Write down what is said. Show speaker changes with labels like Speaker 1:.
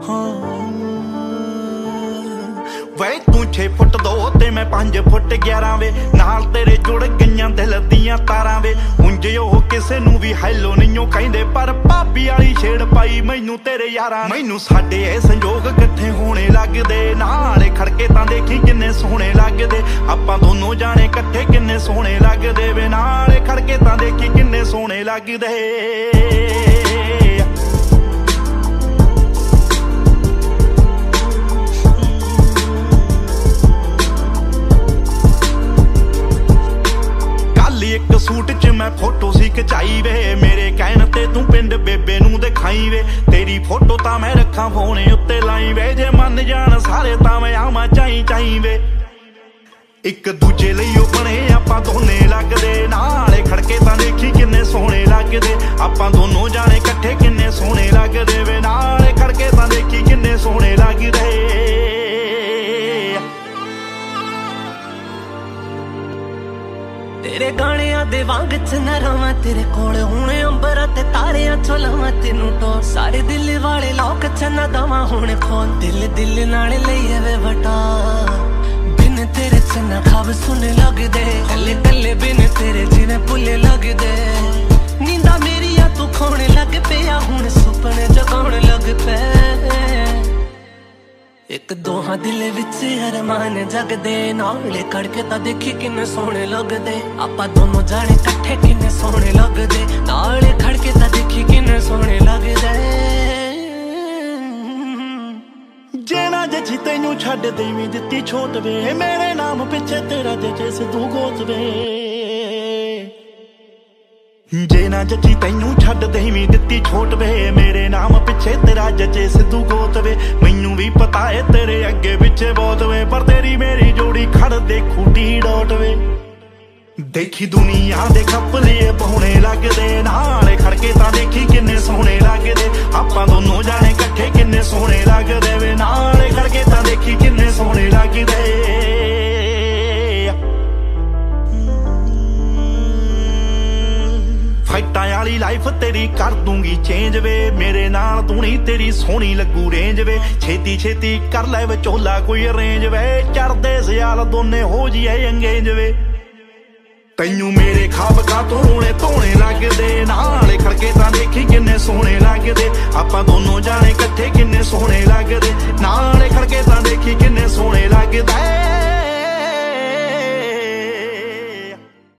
Speaker 1: ਵੇ ਤੂੰ 6 ਫੁੱਟ 2 ਤੇ ਮੈਂ 5 ਫੁੱਟ 11 ਵੇ, ਨਾਲ ਤੇਰੇ ਜੁੜ ਗਈਆਂ ਦਿਲ ਦੀਆਂ ਤਾਰਾਂ ਵੇ। ਉਂਝ ਉਹ ਕਿਸੇ ਨੂੰ ਵੀ ਹੈਲੋ ਨਹੀਂਓ ਕਹਿੰਦੇ, ਪਰ ਭਾਬੀ ਵਾਲੀ ਛੇੜ ਪਾਈ ਮੈਨੂੰ ਤੇਰੇ ਯਾਰਾਂ। ਮੈਨੂੰ ਸਾਡੇ ਇਹ ਸੰਜੋਗ ਇਕੱਠੇ ਹੋਣੇ ਲੱਗਦੇ, ਨਾਲੇ ਖੜਕੇ ਤਾਂ ਦੇਖੀ ਕਿੰਨੇ ਸੋਹਣੇ ਲੱਗਦੇ। ਆਪਾਂ ਦੋਨੋਂ ਜਾਣੇ ਇਕੱਠੇ ਕਿੰਨੇ ਸੋਹਣੇ ਲੱਗਦੇ ਵੇ, ਨਾਲੇ ਖੜਕੇ ਤਾਂ ਦੇਖੀ ਕਿੰਨੇ ਸੋਹਣੇ ਲੱਗਦੇ। ਇੱਕ ਸੂਟ ਚ ਮੈਂ ਫੋਟੋ ਸੀ ਖਿਚਾਈ ਵੇ, ਮੇਰੇ ਕਹਿਣ ਤੇ ਤੂੰ ਪਿੰਡ ਬੇਬੇ ਨੂੰ ਦਿਖਾਈ ਵੇ। ਤੇਰੀ ਫੋਟੋ ਤਾਂ ਮੈਂ ਰੱਖਾਂ ਫੋਨ ਉੱਤੇ ਲਾਈ ਵੇ, ਜੇ ਮੰਨ ਜਾਣ ਸਾਰੇ ਤਾਂ ਮੈਂ ਆਵਾਂ ਚਾਈ ਚਾਈ ਵੇ। ਇੱਕ ਦੂਜੇ ਲਈ ਉਹ ਬਣੇ ਆਪਾਂ ਦੋਨੇ ਲੱਗਦੇ, ਨਾਲੇ ਖੜਕੇ ਤਾਂ ਦੇਖੀ ਕਿੰਨੇ ਸੋਹਣੇ ਲੱਗਦੇ। ਆਪਾਂ ਦੋਨੋਂ ਜਾਣੇ ਇਕੱਠੇ ਕਿੰਨੇ ਸੋਹਣੇ ਲੱਗਦੇ ਵੇ, ਨਾਲੇ ਖੜਕੇ ਤਾਂ ਦੇਖੀ ਕਿੰਨੇ ਸੋਹਣੇ ਲੱਗਦੇ।
Speaker 2: ਤੇਰੇ ਗਾਣਿਆਂ ਦੇ ਵਾਂਗ ਚ ਨਾ ਰਵਾਂ, ਤੇਰੇ ਕੋਲ ਹੁਣ ਅੰਬਰਾਂ ਤੇ ਤਾਰਿਆਂ ਚੋਂ ਲਵਾਂ ਤੈਨੂੰ ਟੋਰ। ਸਾਰੇ ਦਿਲ ਵਾਲੇ ਲੋਕ ਚ ਨਾ ਦਵਾਂ ਹੁਣ ਖੋਲ, ਦਿਲ ਦਿਲ ਨਾਲ ਲਈਏ ਵੇ ਵਟਾ। ਬਿਨ ਤੇਰੇ ਚ ਨਾ ਖਾਬ ਸੁਣ ਲੱਗਦੇ, ਕੱਲੇ ਕੱਲੇ ਬਿਨ ਤੇਰੇ ਜਿਵੇਂ ਭੁੱਲੇ ਲੱਗਦੇ। ਨੀਂਦਾਂ ਮੇਰੀਆਂ ਤੂੰ ਖਾਣ ਲੱਗ ਪਿਆ, ਹੁਣ ਸੁਪਨੇ ਜਗਾਉਣ ਲੱਗ ਪਏ। ਇੱਕ ਦੋਹਾਂ ਦਿਲ ਵਿੱਚ ਅਰਮਾਨ ਜਗਦੇ, ਨਾਲੇ ਖੜਕੇ ਤਾਂ ਦੇਖੀ ਕਿੰਨੇ ਸੋਹਣੇ ਲੱਗਦੇ। ਆਪਾਂ ਦੋਨੋਂ ਜਾਣੇ ਇਕੱਠੇ ਕਿੰਨੇ ਸੋਹਣੇ ਲੱਗਦੇ, ਨਾਲੇ ਖੜਕੇ ਤਾਂ ਦੇਖੀ ਕਿੰਨੇ ਸੋਹਣੇ ਲੱਗਦੇ।
Speaker 1: ਜੇ ਨਾ ਜੱਜੀ ਤੈਨੂੰ ਛੱਡ ਦੇਵੀਂ ਦਿੱਤੀ ਛੋਟ ਵੇ, ਮੇਰੇ ਨਾਮ ਪਿੱਛੇ ਤੇਰਾ ਜੱਜੇ ਸਿੱਧੂ ਗੋਤ ਵੇ। ਜੇ ਨਾ ਜੱਜੀ ਤੈਨੂੰ ਛੱਡ ਦੇਵੀਂ ਦਿੱਤੀ ਛੋਟ ਵੇ, ਮੇਰੇ ਨਾਮ ਪਿੱਛੇ ਤੇਰਾ ਜੱਜੇ ਸਿੱਧੂ ਗੋਤ ਵੇ। ਮੈਨੂੰ ਵੀ ਪਤਾ ਏ ਤੇਰੇ ਅੱਗੇ ਪਿੱਛੇ ਬਹੁਤ ਵੇ, ਪਰ ਤੇਰੀ ਮੇਰੀ ਜੋੜੀ ਖੜ ਦੇ ਖੂਟੀ ਡੋਟ ਵੇ। ਦੇਖੀ ਦੁਨੀਆ ਦੇ ਖੱਪਲੇ ਪਾਉਣੇ ਲੱਗਦੇ, ਨਾਲੇ ਖੜਕੇ ਤਾਂ ਦੇਖੀ ਕਿੰਨੇ ਸੋਹਣੇ ਲੱਗਦੇ। ਆਪਾਂ ਦੋਨੋਂ ਜਾਣੇ ਇਕੱਠੇ ਕਿੰਨੇ ਸੋਹਣੇ ਲੱਗਦੇ ਵੇ, ਨਾਲੇ ਖੜਕੇ ਤਾਂ ਦੇਖੀ ਕਿੰਨੇ ਸੋਹਣੇ ਲੱਗਦੇ। ਫਾਈਟਾਂ ਵਾਲੀ ਲਾਈਫ ਤੇਰੀ ਕਰ ਦੂੰਗੀ ਚੇਂਜ ਵੇ, ਮੇਰੇ ਨਾਲ ਤੂੰ ਨਹੀਂ ਤੇਰੀ ਸੋਹਣੀ ਲੱਗੂ ਰੇਂਜ ਵੇ। ਛੇਤੀ ਛੇਤੀ ਕਰ ਲੈ ਵਿਚੋਲਾ ਕੋਈ ਅਰੇਂਜ ਵੇ, ਚੜਦੇ ਸਿਆਲ ਦੋਨੇ ਹੋ ਜੀਏ ਅੰਗੇਜ ਵੇ। ਤੈਨੂੰ ਮੇਰੇ ਖਾਬ ਕਾਤੋਂ ਰੋਣੇ ਧੋਣੇ ਲੱਗਦੇ, ਨਾਲੇ ਖੜਕੇ ਤਾਂ ਦੇਖੀ ਕਿੰਨੇ ਸੋਹਣੇ ਲੱਗਦੇ। ਆਪਾਂ ਦੋਨੋਂ ਜਾਣੇ ਇਕੱਠੇ ਕਿੰਨੇ ਸੋਹਣੇ ਲੱਗਦੇ, ਨਾਲੇ ਖੜਕੇ ਤਾਂ ਦੇਖੀ ਕਿੰਨੇ ਸੋਹਣੇ ਲੱਗਦੇ।